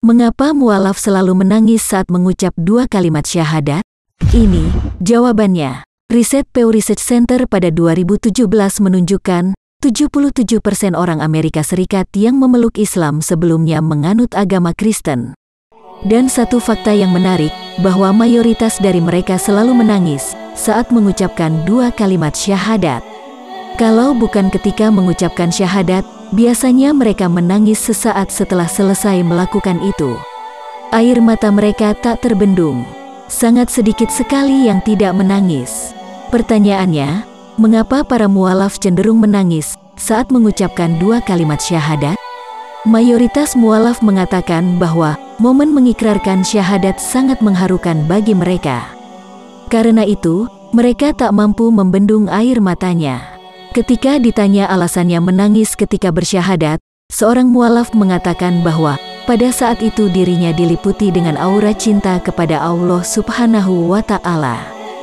Mengapa mualaf selalu menangis saat mengucap dua kalimat syahadat? Ini jawabannya. Riset Pew Research Center pada 2017 menunjukkan 77% orang Amerika Serikat yang memeluk Islam sebelumnya menganut agama Kristen. Dan satu fakta yang menarik, bahwa mayoritas dari mereka selalu menangis saat mengucapkan dua kalimat syahadat. Kalau bukan ketika mengucapkan syahadat, biasanya mereka menangis sesaat setelah selesai melakukan itu. Air mata mereka tak terbendung. Sangat sedikit sekali yang tidak menangis. Pertanyaannya, mengapa para mualaf cenderung menangis saat mengucapkan dua kalimat syahadat? Mayoritas mualaf mengatakan bahwa momen mengikrarkan syahadat sangat mengharukan bagi mereka. Karena itu, mereka tak mampu membendung air matanya. Ketika ditanya alasannya menangis ketika bersyahadat, seorang mualaf mengatakan bahwa pada saat itu dirinya diliputi dengan aura cinta kepada Allah Subhanahu wa Ta'ala.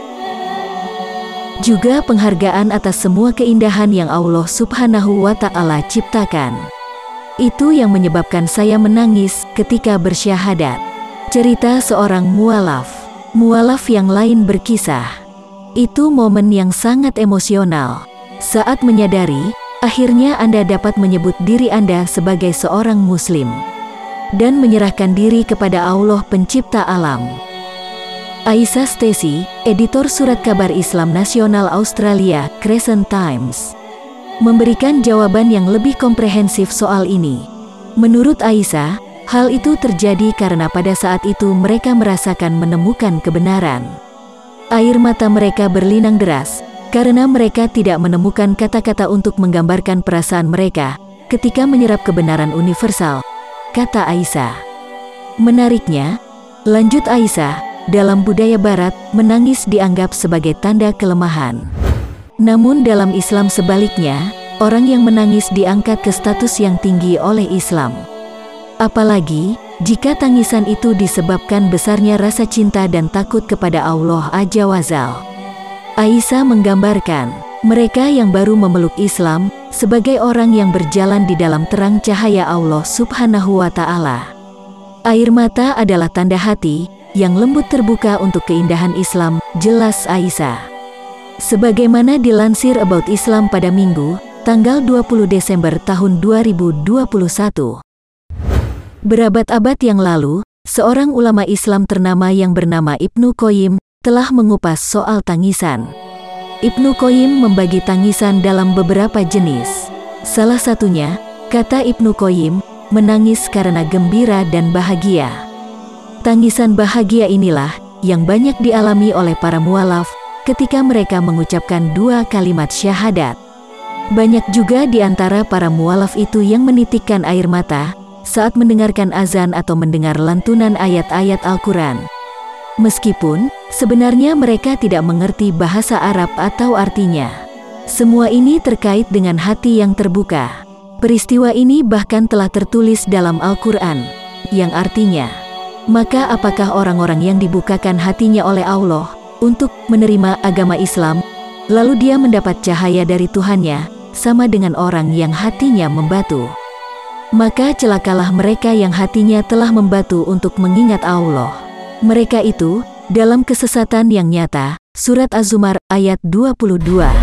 Juga penghargaan atas semua keindahan yang Allah Subhanahu wa Ta'ala ciptakan. Itu yang menyebabkan saya menangis ketika bersyahadat. Cerita seorang mualaf. Mualaf yang lain berkisah. Itu momen yang sangat emosional. Saat menyadari, akhirnya Anda dapat menyebut diri Anda sebagai seorang Muslim dan menyerahkan diri kepada Allah Pencipta alam. Aisyah Stacey, editor Surat Kabar Islam Nasional Australia, Crescent Times, memberikan jawaban yang lebih komprehensif soal ini. Menurut Aisyah, hal itu terjadi karena pada saat itu mereka merasakan menemukan kebenaran. Air mata mereka berlinang deras, karena mereka tidak menemukan kata-kata untuk menggambarkan perasaan mereka ketika menyerap kebenaran universal, kata Aisyah. Menariknya, lanjut Aisyah, dalam budaya barat, menangis dianggap sebagai tanda kelemahan. Namun dalam Islam sebaliknya, orang yang menangis diangkat ke status yang tinggi oleh Islam. Apalagi, jika tangisan itu disebabkan besarnya rasa cinta dan takut kepada Allah Azza wa Jalla. Aisyah menggambarkan, mereka yang baru memeluk Islam, sebagai orang yang berjalan di dalam terang cahaya Allah Subhanahu wa Ta'ala. Air mata adalah tanda hati, yang lembut terbuka untuk keindahan Islam, jelas Aisyah. Sebagaimana dilansir About Islam pada Minggu, tanggal 20 Desember tahun 2021. Berabad-abad yang lalu, seorang ulama Islam ternama yang bernama Ibnu Qayyim, telah mengupas soal tangisan. Ibnu Qayyim membagi tangisan dalam beberapa jenis. Salah satunya, kata Ibnu Qayyim, menangis karena gembira dan bahagia. Tangisan bahagia inilah yang banyak dialami oleh para mualaf ketika mereka mengucapkan dua kalimat syahadat. Banyak juga di antara para mualaf itu yang menitikkan air mata saat mendengarkan azan atau mendengar lantunan ayat-ayat Al-Quran. Meskipun, sebenarnya mereka tidak mengerti bahasa Arab atau artinya. Semua ini terkait dengan hati yang terbuka. Peristiwa ini bahkan telah tertulis dalam Al-Quran, yang artinya, maka apakah orang-orang yang dibukakan hatinya oleh Allah untuk menerima agama Islam, lalu dia mendapat cahaya dari Tuhannya, sama dengan orang yang hatinya membatu. Maka celakalah mereka yang hatinya telah membatu untuk mengingat Allah. Mereka itu, dalam kesesatan yang nyata, Surat Az-Zumar, ayat 22.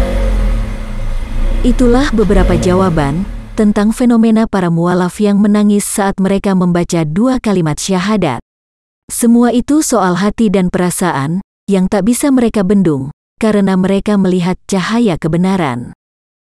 Itulah beberapa jawaban tentang fenomena para mualaf yang menangis saat mereka membaca dua kalimat syahadat. Semua itu soal hati dan perasaan, yang tak bisa mereka bendung, karena mereka melihat cahaya kebenaran.